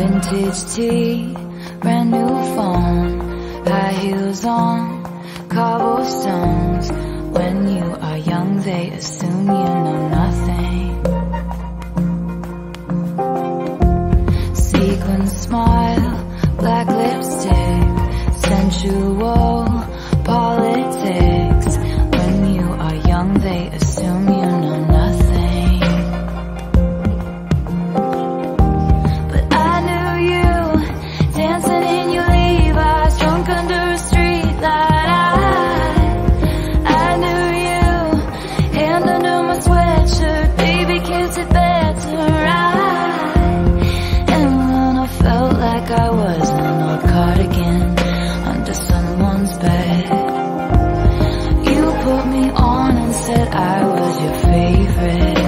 Vintage tee, brand new phone, high heels on, cobblestones. When you are young, they assume you know nothing. Sequin smile, black lipstick, sensual politics. When you are young, they assume you know nothing. But I knew you, dancing in your Levi's, drunk under a streetlight. I knew you, hand under my sweatshirt, baby kiss it better. And when I felt like I was an old cardigan under someone's bed, you put me on and said I was your favorite.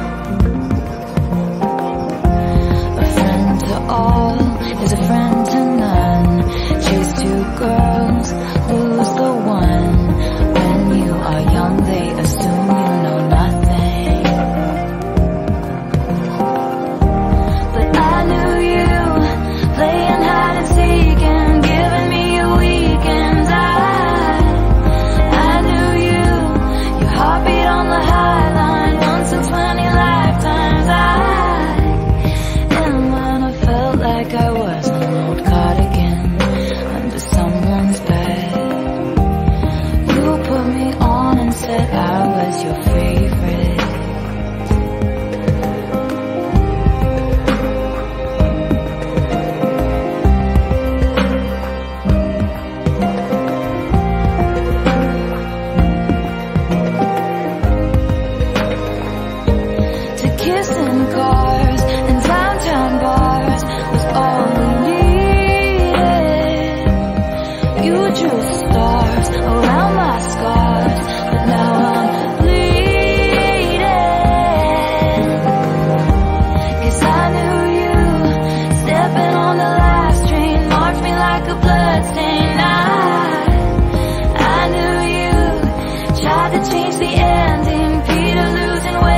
A friend to all is a friend to none. Chase two girls, lose the one. When you are young, they assume you know nothing. But I knew you, playing hide and seek and giving me your weekends. I knew you, your heartbeat on the high line, once in 20 lifetimes. And when I felt like I was an old cardigan under someone's bed, you put me on and said I was your favorite. To kiss in cars and downtown bars was all we needed. You drew stars around my scars, but now I'm bleeding. 'Cause I knew you, stepping on the last train, marked me like a bloodstain. I knew you, tried to change the ending, Peter losing weight.